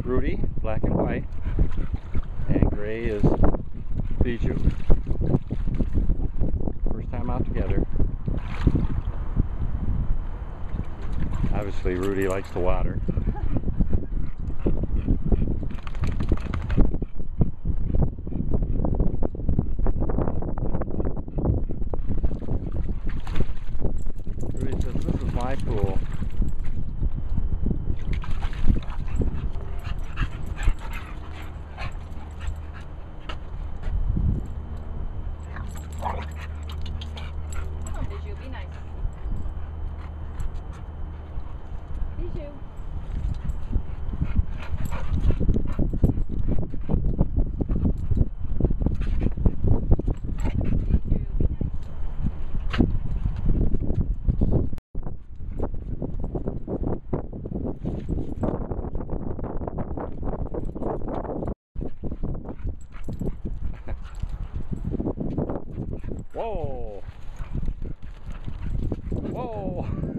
Rudy, black and white, and gray is Bijou. First time out together. Obviously Rudy likes the water. Rudy says, "This is my pool." Come on, Bijou, be nice. Bijou. Whoa! Whoa!